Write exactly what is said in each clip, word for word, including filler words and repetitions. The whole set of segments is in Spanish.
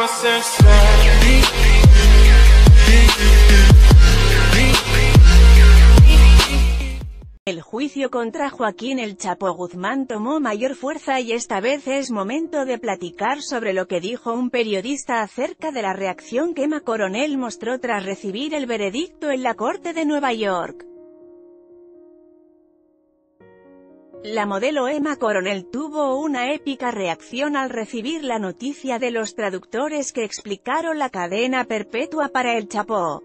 El juicio contra Joaquín El Chapo Guzmán tomó mayor fuerza y esta vez es momento de platicar sobre lo que dijo un periodista acerca de la reacción que Emma Coronel mostró tras recibir el veredicto en la Corte de Nueva York. La modelo Emma Coronel tuvo una épica reacción al recibir la noticia de los traductores que explicaron la cadena perpetua para El Chapo.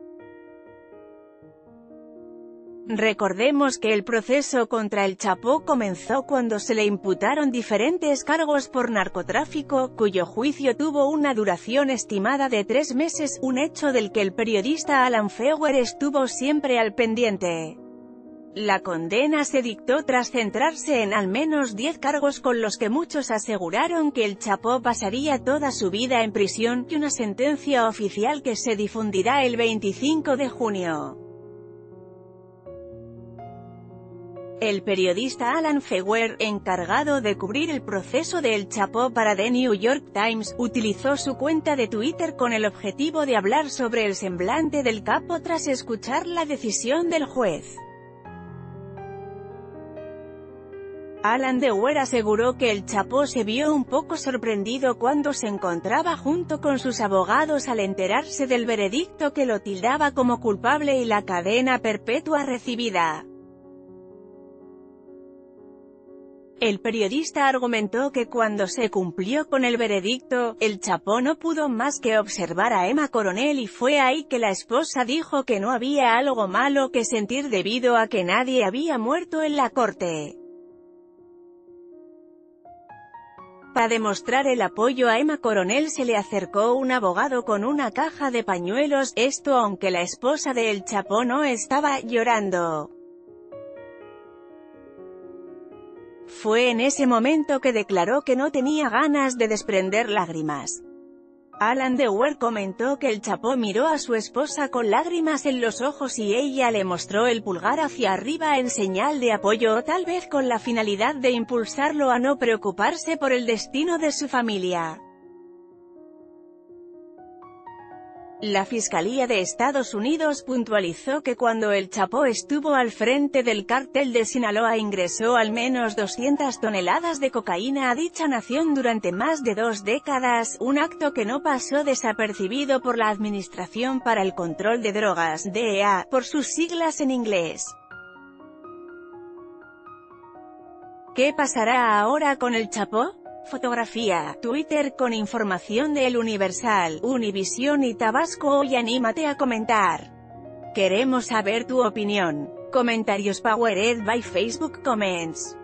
Recordemos que el proceso contra El Chapo comenzó cuando se le imputaron diferentes cargos por narcotráfico, cuyo juicio tuvo una duración estimada de tres meses, un hecho del que el periodista Alan Feuer estuvo siempre al pendiente. La condena se dictó tras centrarse en al menos diez cargos con los que muchos aseguraron que El Chapo pasaría toda su vida en prisión, y una sentencia oficial que se difundirá el veinticinco de junio. El periodista Alan Feuer, encargado de cubrir el proceso de El Chapo para The New York Times, utilizó su cuenta de Twitter con el objetivo de hablar sobre el semblante del capo tras escuchar la decisión del juez. Alan Feuer aseguró que El Chapo se vio un poco sorprendido cuando se encontraba junto con sus abogados al enterarse del veredicto que lo tildaba como culpable y la cadena perpetua recibida. El periodista argumentó que cuando se cumplió con el veredicto, El Chapo no pudo más que observar a Emma Coronel y fue ahí que la esposa dijo que no había algo malo que sentir debido a que nadie había muerto en la corte. Para demostrar el apoyo a Emma Coronel se le acercó un abogado con una caja de pañuelos, esto aunque la esposa de El Chapo no estaba llorando. Fue en ese momento que declaró que no tenía ganas de desprender lágrimas. Alan Feuer comentó que El Chapo miró a su esposa con lágrimas en los ojos y ella le mostró el pulgar hacia arriba en señal de apoyo o tal vez con la finalidad de impulsarlo a no preocuparse por el destino de su familia. La Fiscalía de Estados Unidos puntualizó que cuando El Chapo estuvo al frente del cártel de Sinaloa ingresó al menos doscientas toneladas de cocaína a dicha nación durante más de dos décadas, un acto que no pasó desapercibido por la Administración para el Control de Drogas, D E A, por sus siglas en inglés. ¿Qué pasará ahora con El Chapo? Fotografía, Twitter con información de El Universal, Univisión y Tabasco Hoy. Anímate a comentar. Queremos saber tu opinión. Comentarios powered by Facebook Comments.